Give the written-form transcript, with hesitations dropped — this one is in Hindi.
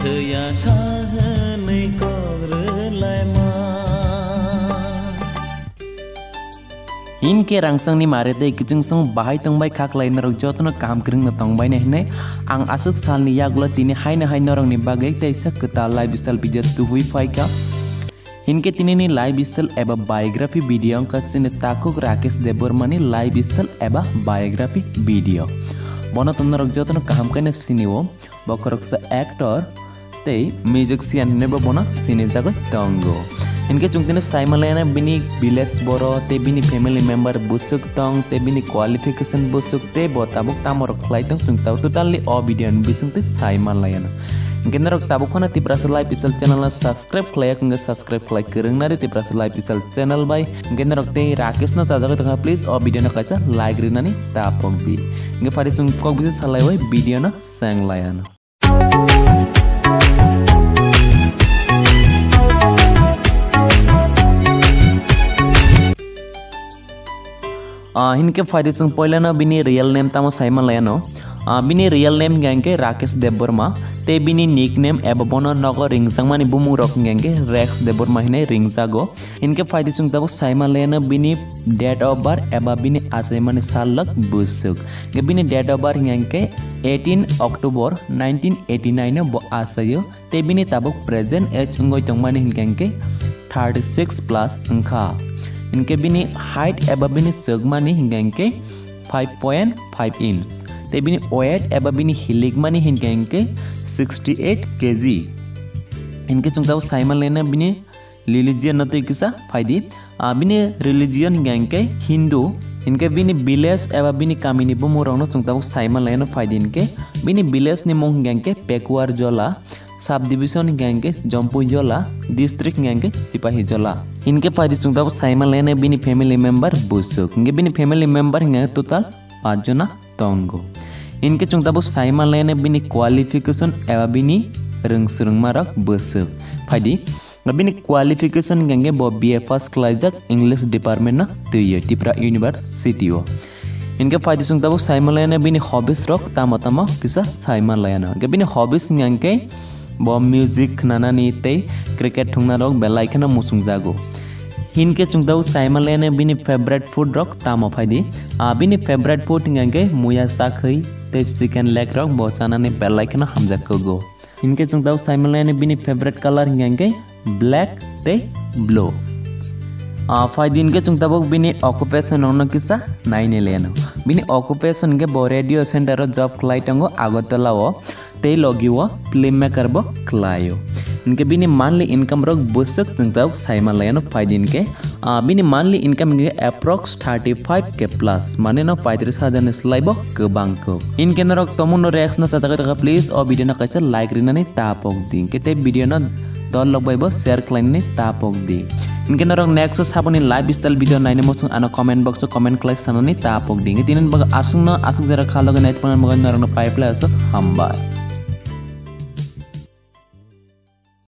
थैया साहनै कग्रलायमा इनके रांसांनि मारेते किचुंसं बाहाय तंबाय खाख्लायना रok jotno काम krungna tongbai na hinai ang asuk stalni yagula tini haina rokni bagay taisa keta lifestyle video tuhui faika इनके तिनी लाइफस्टाइल एबा बायोग्राफी वीडियो का सिने ताकुक राकेश देबबर्मा नि लाइफस्टाइल एबा बायोग्राफी वीडियो बना तंदरक जतन काम कने सिनिवो बकरक स एक्टर ते म्यूजिशियन ने बना सिने जागो तंगो इनके चुंगतिने साइमलायना बिनी विलेज बोरो ते बिनी फैमिली मेंबर बुसुक तंग ते बिनी क्वालिफिकेशन बुसुक ते बताबुक तामरक खलाइतंग चुंगताव टोटली अ वीडियो बिसुंगते साइमलायना Genderok tabukona tiprasa lifestyle channel subscribe kelayak nge subscribe kelak kereng nari tiprasa lifestyle channel by genderok te Rakesh no sajak tengah please oh video na kaisa like rin nani tapok di nge fari chung kok bisa salai wai video na sang layan इनके फायदे chung पहिला ना बिनी रियल नेम तामो साइमन लायनो बिनी रियल नेम गंगे राकेश देबबर्मा ते बिनी निक नेम एबा बनो नगर रिंगसांगमानि बुमु रक गंगे रेक्स देबबर्मा हिने रिंगजागो इनके फायदे chung ताबो साइमन लायनो बिनी डेट ऑफ बर्थ एबा बिनी आसाइमानि सालक बुसुक गे बिनी डेट ऑफ बर्थ गंगे 18 अक्टोबर 1989 बो आसायो ते बिनी ताबो प्रेजेंट एज ngoi tongmani गंगे 36 प्लस अंखा इनके बिनी हाइट एबा बिनी सगमानी हिंगके 5.5 इंच ते बिनी वेट एबा बिनी हिलिगमानी हिंगके 68 केजी इनके चुंगताव साइमन लेना बिनी रिलीजियन नते किसा फायदी बिनी रिलीजियन हिंगके हिंदू इनके बिनी विलेज एबा बिनी कामिनी बुमुरावनो चुंगताव साइमन लेना फायदी इनके बिनी विलेज नि मुंग हिंगके पेकुआर जोला सब डिवीजन गैंगे जम्पू जोला डिस्ट्रिक्ट गैंगे सिपाही जोला इनके फायदे चुंगताव साइमन लेने बिनी फैमिली मेंबर बुसुक इंगे बिनी फैमिली मेंबर हिंगे टोटल 5 जना तंगो इनके चुंगताव साइमन लेने बिनी क्वालिफिकेशन एबा बिनी रंगसुरंगमारक बुसुक फायदी बिनी क्वालिफिकेशन गैंगे बो बीए फर्स्ट क्लास जक इंग्लिश डिपार्टमेंट ना तुय टिप्रा यूनिवर्सिटी ओ इनके फायदे चुंगताव साइमन लेने बिनी हॉबीज रक तामा किसा साइमन लेना गे बिनी हॉबीज गैंगे बो म्यूजिक नानानी ते क्रिकेट थुंगना रक बेलाइखना मुसुंग जागो हिनके चुंगताव साइमन लेने बिनी फेवरेट फूड रक तामा फायदी बिनी फेवरेट फूड गंगे मुया साखै ते चिकन लेग रक बोचानाने बेलाइखना हमजाकगो हिनके चुंगताव साइमन लेने बिनी फेवरेट कलर गंगे ब्लैक ते ब्लू फायदी इनके चुंगताव बिनी ऑक्युपेशन ono किसा नाइने लेनो बिनी ऑक्युपेशन के बो रेडियो सेंटर जॉब क्लाइटंगो आगतलाओ ते लगिवो फिल्म मेकर बो क्लायो इनके बिनी मानली इनकम रक बुसक चुंगताव साइमन लायनो फायदी इनके बिनी मानली इनकम के अप्रॉक्स 35 के प्लस माने न 35,000 ने स्लाइबो गोबांको इनके नरक तमुनो रिएक्शन साथाका प्लीज ओ वीडियो न कैसे लाइक रिनानि तापक दि केते वीडियो न दल लगबाइबो शेयर क्लाइननि तापक दि इनके नरक नेक्स्ट साबनि लाइफस्टाइल वीडियो नाइने मसुं आनो कमेंट बॉक्स कमेंट क्लाइक साननि तापक दि तिनन बग आसुं न आसुं जरा खालग नाइट पन मग नरक पाइपला असो हमबा